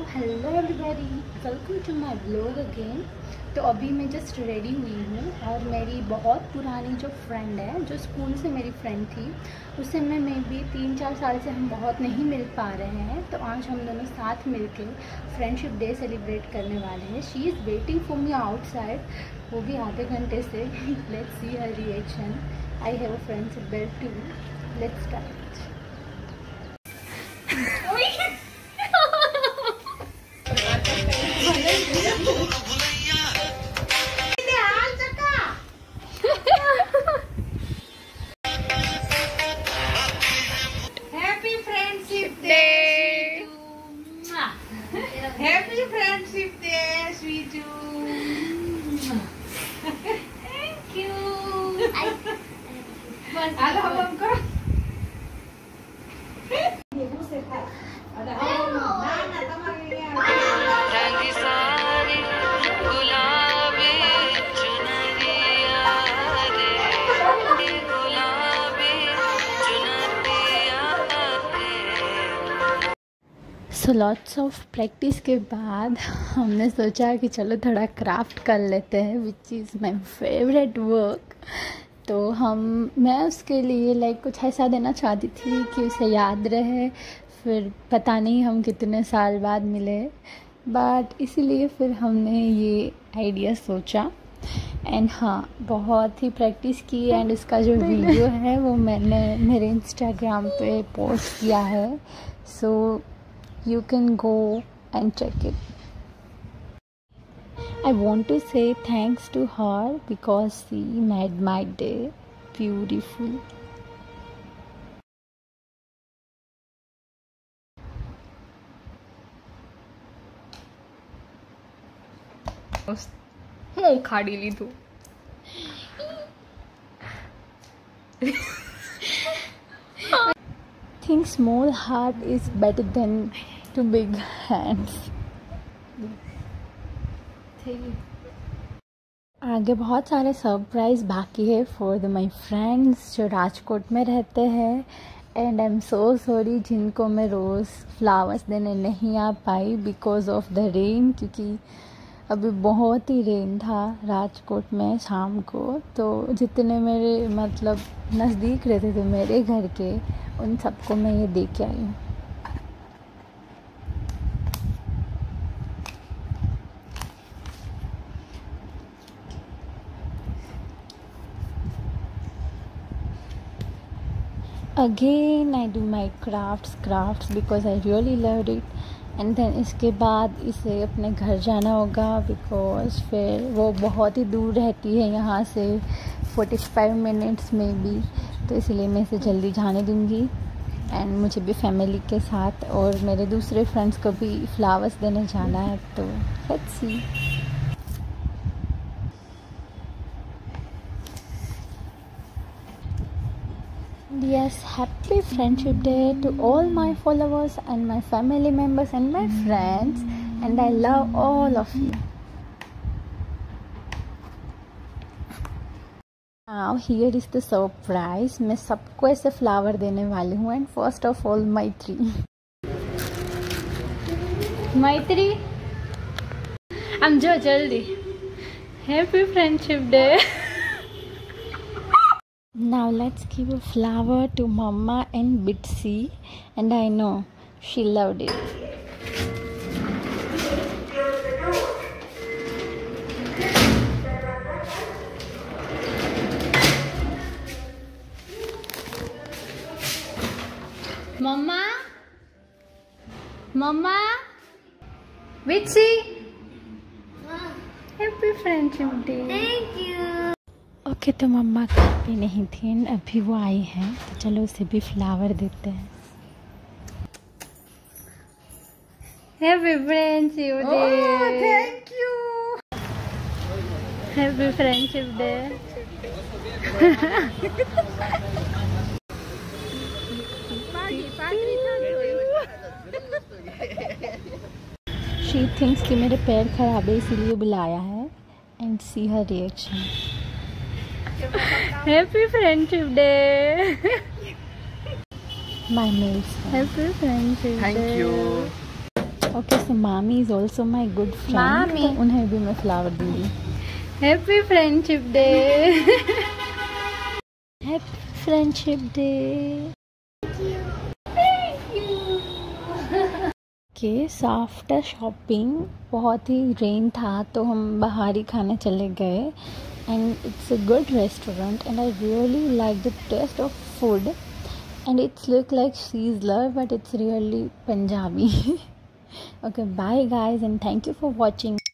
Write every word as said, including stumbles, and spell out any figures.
Hello everybody, welcome to my blog again. तो अभी मैं जस्ट रेडी हुई हूँ और मेरी बहुत पुरानी जो फ्रेंड है, जो स्कूल से मेरी फ्रेंड थी, उससे मैं मे बी तीन चार साल से हम बहुत नहीं मिल पा रहे हैं। तो आज हम दोनों साथ मिलके फ्रेंडशिप डे सेलिब्रेट करने वाले हैं। She is waiting for me outside, वो भी आधे घंटे से। Let's see her reaction. I have a friendship day too. Let's start. Happy Friendship Day! Happy Friendship Day, Sweetu! Thank you. Ada abang kau? So lots of practice के बाद हमने सोचा कि चलो थोड़ा क्राफ्ट कर लेते हैं, which is my favourite work. तो हम मैं उसके लिए लाइक कुछ ऐसा देना चाहती थी कि उसे याद रहे। फिर पता नहीं हम कितने साल बाद मिले, बट इसीलिए फिर हमने ये आइडिया सोचा। एंड हाँ, बहुत ही प्रैक्टिस की। एंड इसका जो वीडियो है वो मैंने मेरे इंस्टाग्राम पे पोस्ट किया है, सो you can go and check it. I want to say thanks to her because she made my day beautiful. હું ખાડી લીધું. Think small heart is better than two big hands. आगे बहुत सारे सरप्राइज बाकी है फॉर माई फ्रेंड्स जो राजकोट में रहते हैं। And I am so sorry जिनको मैं रोज़ फ्लावर्स देने नहीं आ पाई बिकॉज ऑफ द रेन, क्योंकि अभी बहुत ही रेन था राजकोट में शाम को। तो जितने मेरे मतलब नज़दीक रहते थे मेरे घर के, उन सबको मैं ये दे के आई हूँ। Again I do my crafts crafts because I really loved it. And then इसके बाद इसे अपने घर जाना होगा बिकॉज फिर वो बहुत ही दूर रहती है यहाँ से, फोर्टी फाइव मिनट्स में भी। तो इसलिए मैं इसे जल्दी जाने दूँगी। एंड मुझे भी फैमिली के साथ और मेरे दूसरे फ्रेंड्स को भी फ्लावर्स देने जाना है। तो let's see. Yes, happy friendship day to all my followers and my family members and my friends, and I love all of you. Now here is the surprise. मैं सबको ऐसे फ्लावर देने वाली हूँ। एंड फर्स्ट ऑफ ऑल मैत्री मैत्री हम जो जल्दी happy friendship day. Now let's give a flower to Mama and Bitsy, and I know she loved it. Mama, Mama, Bitsy, happy friendship day. Thank you. Okay okay, तो मम्मा घर पे नहीं थी, अभी वो आई हैं, तो चलो उसे भी फ्लावर देते हैं। Happy friendship day. Thank you. Happy friendship day. She thinks कि मेरे पैर खराब है इसीलिए बुलाया है। And see her reaction. Happy Friendship Day. My meals. Happy Friendship Thank Day. you. Okay so मामी is also my good friend, मामी। तो उन्हें भी मैं फ्लावर दूंगी। Happy friendship day. Happy friendship day. के सो आफ्टर शॉपिंग बहुत ही rain था तो हम बाहर ही खाने चले गए and it's a good restaurant and I really like the taste of food and it's look like sizzler but it's really Punjabi. Okay, bye guys and thank you for watching.